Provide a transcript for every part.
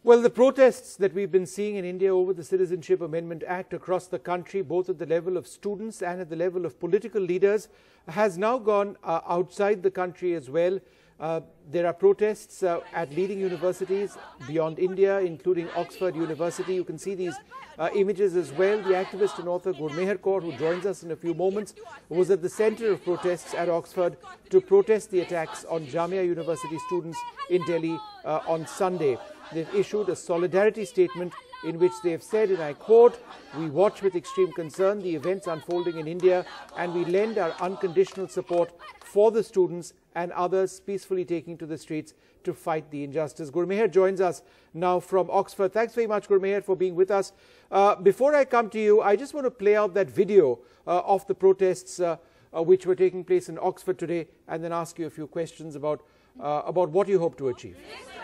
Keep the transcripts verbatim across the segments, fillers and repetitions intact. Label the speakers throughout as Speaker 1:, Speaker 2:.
Speaker 1: Well, the protests that we've been seeing in India over the Citizenship Amendment Act across the country, both at the level of students and at the level of political leaders, has now gone uh, outside the country as well. Uh, there are protests uh, at leading universities beyond India, including Oxford University. You can see these uh, images as well. The activist and author Gurmehar Kaur, who joins us in a few moments, was at the centre of protests at Oxford to protest the attacks on Jamia University students in Delhi uh, on Sunday. They've issued a solidarity statement in which they have said, and I quote, "We watch with extreme concern the events unfolding in India and we lend our unconditional support for the students and others peacefully taking to the streets to fight the injustice." Gurmehar joins us now from Oxford. Thanks very much, Gurmehar, for being with us. Uh, before I come to you, I just want to play out that video uh, of the protests uh, uh, which were taking place in Oxford today, and then ask you a few questions about, uh, about what you hope to achieve.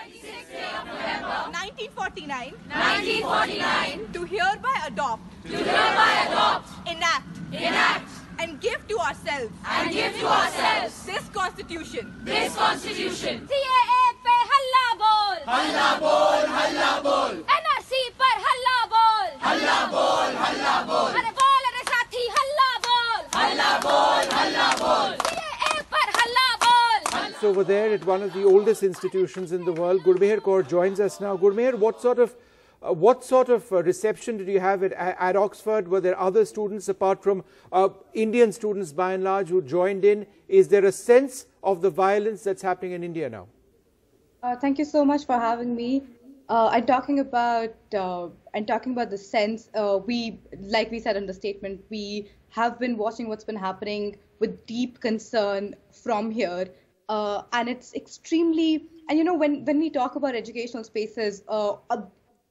Speaker 2: nineteen forty-nine,
Speaker 3: nineteen forty-nine,
Speaker 2: to hereby adopt,
Speaker 3: to hereby adopt,
Speaker 2: enact,
Speaker 3: enact,
Speaker 2: and give to ourselves,
Speaker 3: and give to ourselves
Speaker 2: this Constitution,
Speaker 3: this Constitution.
Speaker 4: C A A पे हल्ला बोल,
Speaker 3: हल्ला बोल, हल्ला बोल,
Speaker 4: N R C पर हल्ला बोल,
Speaker 3: हल्ला बोल, हल्ला बोल,
Speaker 4: अरे बोल अरे साथी हल्ला बोल,
Speaker 3: हल्ला बोल, हल्ला बोल,
Speaker 4: C A A पर हल्ला बोल.
Speaker 1: So over there at one of the oldest institutions in the world, Gurmehar Kaur joins us now. Gurmehar, what sort of uh, what sort of uh, reception did you have at, at Oxford? Were there other students apart from uh, Indian students by and large who joined in? Is there a sense of the violence that's happening in India now?
Speaker 5: Uh, thank you so much for having me. Uh, I'm talking about uh, I'm talking about the sense. Uh, we, like we said in the statement, we have been watching what's been happening with deep concern from here. Uh, and it's extremely, and you know, when, when we talk about educational spaces, uh, a,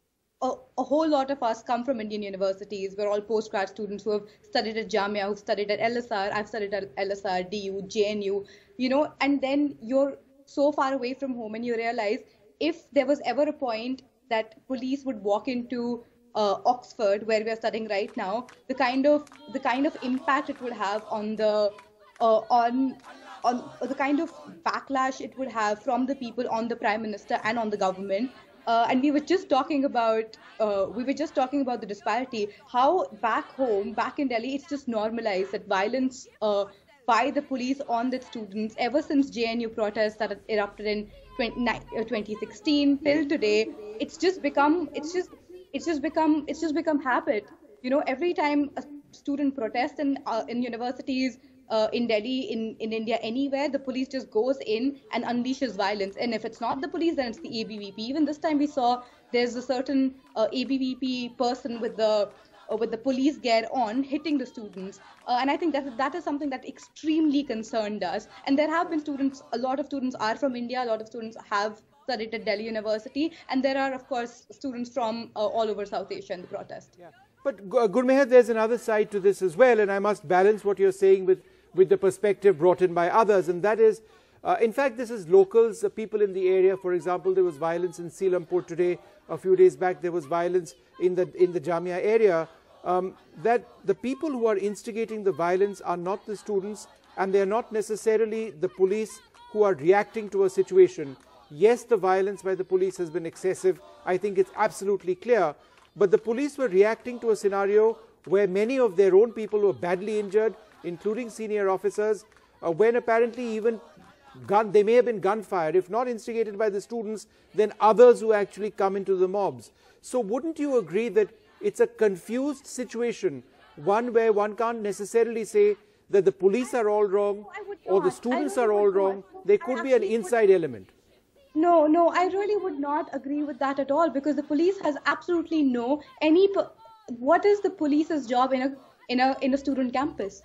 Speaker 5: a, a whole lot of us come from Indian universities. We're all postgrad students who have studied at Jamia, who've studied at L S R. I've studied at L S R, D U, J N U, you know, and then you're so far away from home and you realize if there was ever a point that police would walk into uh, Oxford, where we are studying right now, the kind of, the kind of impact it would have on the, uh, on, on the kind of backlash it would have from the people on the Prime Minister and on the government. Uh, and we were just talking about, uh, we were just talking about the disparity, how back home, back in Delhi, it's just normalized that violence uh, by the police on the students ever since J N U protests that erupted in twenty sixteen till today. It's just become, it's just, it's just become, it's just become habit. You know, every time a student protests in, uh, in universities, Uh, in Delhi, in, in India, anywhere, the police just goes in and unleashes violence. And if it's not the police, then it's the A B V P. Even this time we saw there's a certain uh, A B V P person with the uh, with the police gear on hitting the students. Uh, and I think that that is something that extremely concerned us. And there have been students, a lot of students are from India, a lot of students have studied at Delhi University. And there are, of course, students from uh, all over South Asia in the protest.
Speaker 1: Yeah. But uh, Gurmehar, there's another side to this as well. And I must balance what you're saying with with the perspective brought in by others, and that is, uh, in fact, this is locals, uh, people in the area. For example, there was violence in Selampur today. A few days back, there was violence in the in the Jamia area. Um, that the people who are instigating the violence are not the students, and they are not necessarily the police who are reacting to a situation. Yes, the violence by the police has been excessive. I think it's absolutely clear. But the police were reacting to a scenario where many of their own people were badly injured, including senior officers, uh, when apparently even gun, they may have been gunfire. If not instigated by the students, then others who actually come into the mobs. So wouldn't you agree that it's a confused situation, one where one can't necessarily say that the police are all wrong or the students are all wrong? There could be an inside element.
Speaker 5: No, no, I really would not agree with that at all, because the police has absolutely no any. What is the police's job in a in a in a student campus?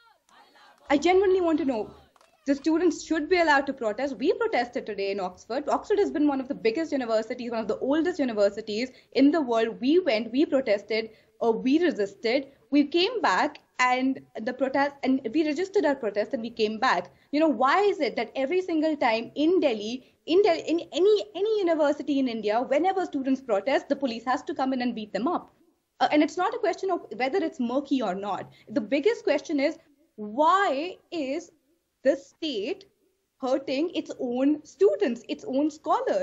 Speaker 5: I genuinely want to know. The students should be allowed to protest. We protested today in Oxford. Oxford has been one of the biggest universities, one of the oldest universities in the world. We went, we protested, or we resisted. We came back and the protest, and we registered our protest and we came back. You know, why is it that every single time in Delhi, in Delhi, in any any university in India, whenever students protest, the police has to come in and beat them up? Uh, and it's not a question of whether it's murky or not. The biggest question is, why is the state hurting its own students, its own scholars?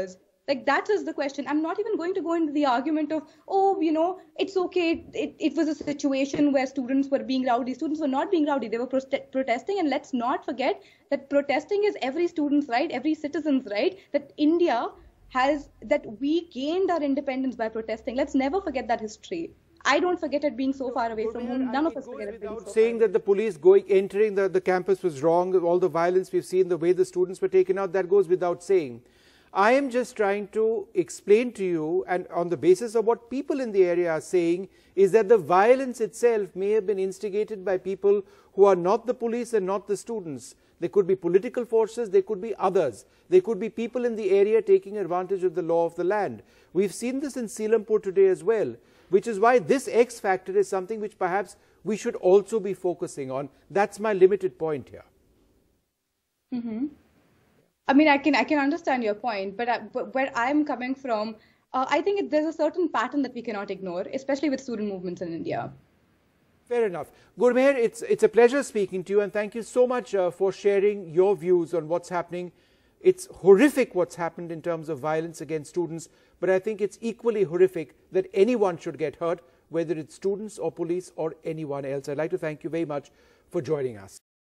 Speaker 5: Like, that is the question. I'm not even going to go into the argument of, oh, you know, it's okay. It, it was a situation where students were being rowdy. Students were not being rowdy. They were prote- protesting. And let's not forget that protesting is every student's right, every citizen's right, that India has, that we gained our independence by protesting. Let's never forget that history. I don't forget it being so far away from home. None of us forget it being so far away.
Speaker 1: Saying that the police going, entering the, the campus was wrong, all the violence we've seen, the way the students were taken out, that goes without saying. I am just trying to explain to you, and on the basis of what people in the area are saying, is that the violence itself may have been instigated by people who are not the police and not the students. There could be political forces, there could be others. There could be people in the area taking advantage of the law of the land. We've seen this in Selampur today as well, which is why this X factor is something which perhaps we should also be focusing on. That's my limited point here.
Speaker 5: Mm-hmm. I mean, I can I can understand your point, but, I, but where I'm coming from, uh, I think it, there's a certain pattern that we cannot ignore, especially with student movements in India.
Speaker 1: Fair enough. Gurmehar, it's, it's a pleasure speaking to you, and thank you so much uh, for sharing your views on what's happening. It's horrific what's happened in terms of violence against students, but I think it's equally horrific that anyone should get hurt, whether it's students or police or anyone else. I'd like to thank you very much for joining us.